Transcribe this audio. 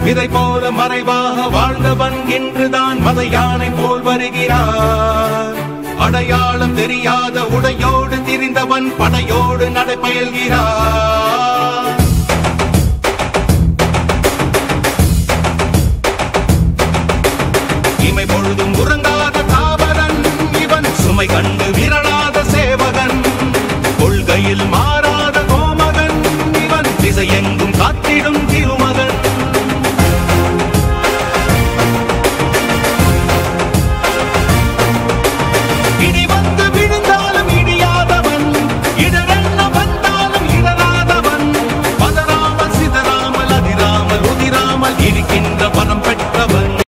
இதை போல மறைவாக வாழ்ந்தவன் இன்றுதான் மத யானை போல் வருகிறார். அடையாளம் தெரியாத உடையோடு திரிந்தவன் படையோடு நடைபயல்கிறார். இமை பொழுதும் உறங்காத தாவரன் இவன், சுமை கண்டு விரலாத சேவகன், கொள்கையில் மாறாத கோமகன் இவன், திசையெங்கும் காத்திடும் திருமகன். இடி வந்து விழுந்தாலும் இடியாதவன், இடரென்ன வந்தாலும் இடராதவன், பதறாமல் சிதறாமல் அதிராமல் உதிராமல் இருக்கின்ற